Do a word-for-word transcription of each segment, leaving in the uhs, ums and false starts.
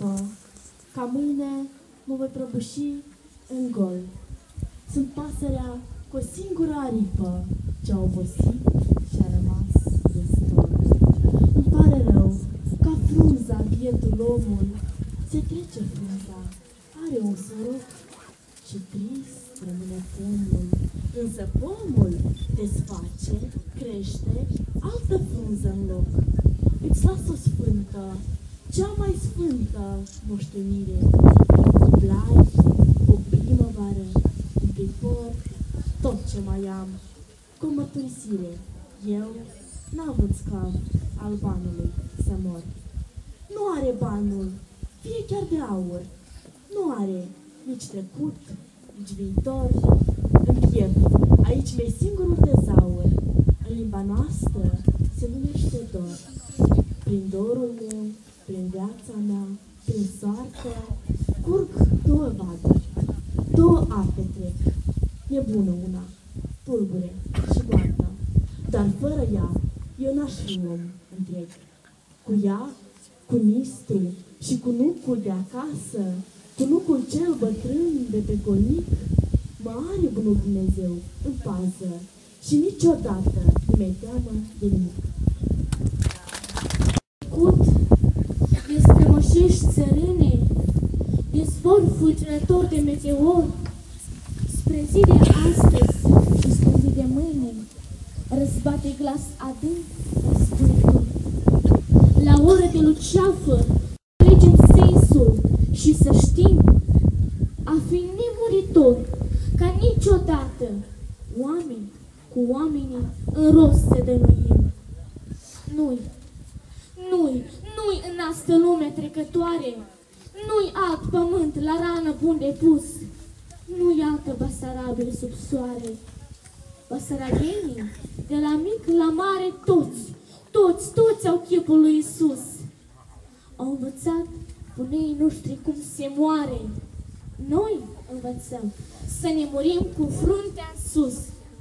aripă, ca mâine mă voi prăbuși în gol. Sunt pasărea cu o singură aripă ce-a obosit și a rămas destul. Îmi pare rău, ca frunza, bietul omul, se trece frunza, are un soroc și trist rămâne pomul. Însă pomul desface, crește, altă frunză în loc. Îți las o sfântă, cea mai sfântă moștenire. Blai, o primăvară, un pipor, tot ce mai am. Cu mărturisire, eu n-am avut scap al banului să mor. Nu are banul, fie chiar de aur. Nu are nici trecut, nici viitor. În piept, aici mi-e singurul tezaur. În limba noastră se numește dor. Prin dorul meu, prin viața mea, prin soartă, curg două vaduri, două ape trec. E bună una, tulbure și goartă, dar fără ea eu n-aș fi om întreg. Cu ea, cu mistru și cu nucul de acasă, cu nucul cel bătrân de pe colnic, mă are bunul Dumnezeu în pază și niciodată nu mi-e teamă de nimic. Cut, de strămoșești țărâne, de zbor fulgerător de meteor, spre zi de astăzi și spre zi de mâine, răzbate glas adânc răzbunitor. La oră de luceafă, legem sensul și să știm, a fi nemuritor, ca niciodată, oameni cu oamenii în rost se dănuim. Nu-i, nu-i, nu-i în astă lume trecătoare, nu-i alt pământ la rană bun de pus, nu-i altă Basarabie sub soare. Basarabienii, de la mic la mare, toți, toți, toți au chipul lui Isus. Au învățat bunei noștri cum se moare. Noi învățăm să ne murim cu fruntea în sus.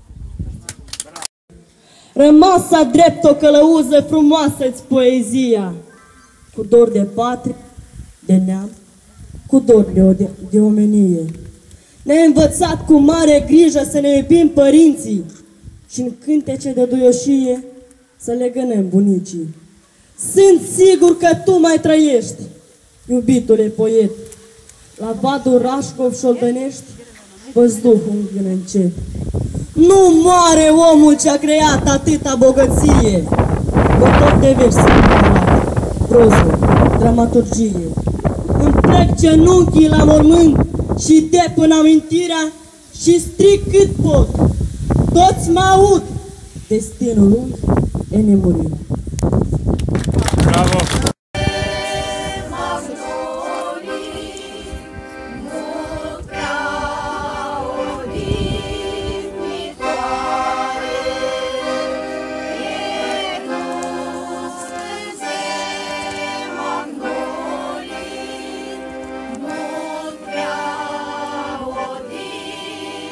Rămasa drept o călăuză frumoasă-ți poezia, cu dor de patrie, de neam, cu dor de, de, de omenie. Ne-ai învățat cu mare grijă să ne iubim părinții și în cântece de duioșie să le gânăm bunicii. Sunt sigur că tu mai trăiești, iubitule poet, la vadul Rașcov șoldănești, văzduhul în încet. Nu moare omul ce-a creat atâta bogăție, că tot de vers proză, dramaturgie. Îmi plec genunchii la mormânt și de până amintirea și stric cât pot. Toți mă aud, destinul lui e nemurit. Bravo!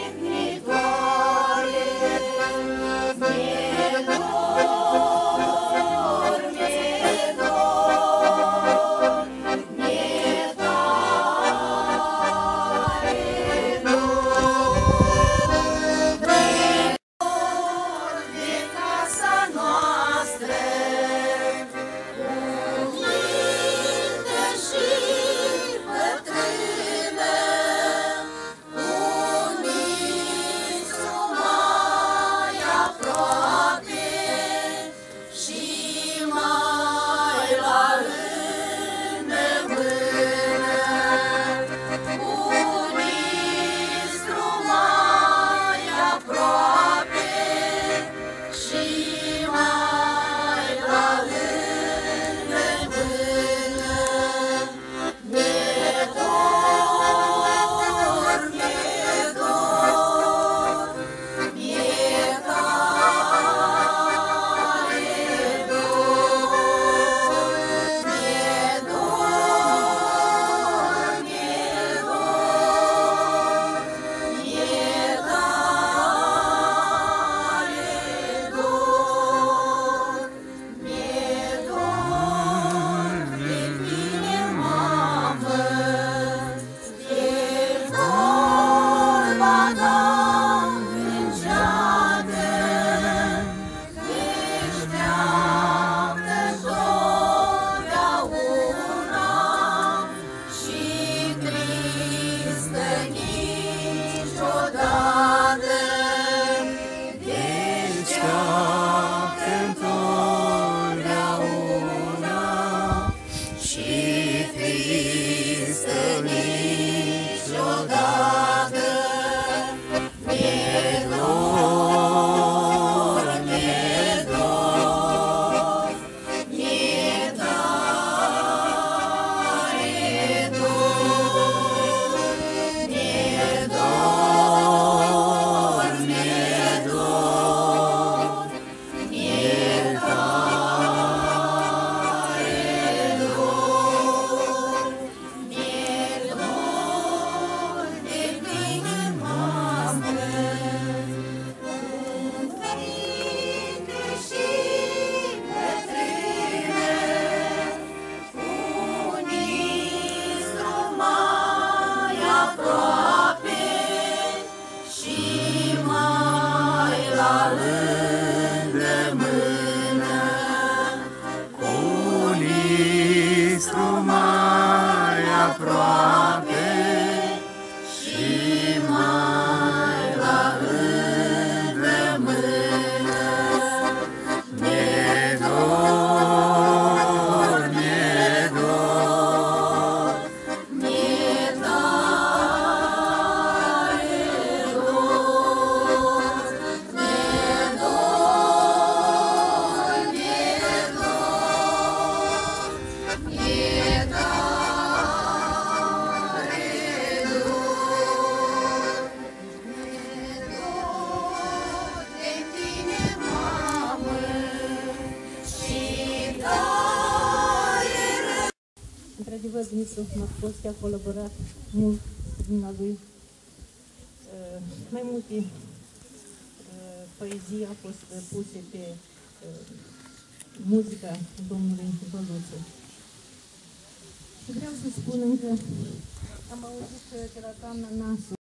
Oh există niciodată. Mi-e dor, mi-e dor, mi-e tare dor, mi-e dor, mi-e dor, mi-e tare dor, mi-e dor de tine, mamă. Părinte și bătrâne, unii-s mai aproape și mai la îndemână. Unii-s mai aproape și mai la îndemână. Mi-e dor, mi-e dor, mi-e tare dor, mi-e dor, mi-e dor, mi-e tare dor, mi-e dor de tine, mamă, și tare rău. Într-adevăr, Dumitru Moscovski a colaborat mult cu dumnealui. Uh, Mai multe uh, poezii au fost uh, puse pe uh, muzica domnului Băluță. Și vreau să spun încă, am auzit uh, de la doamna Nasu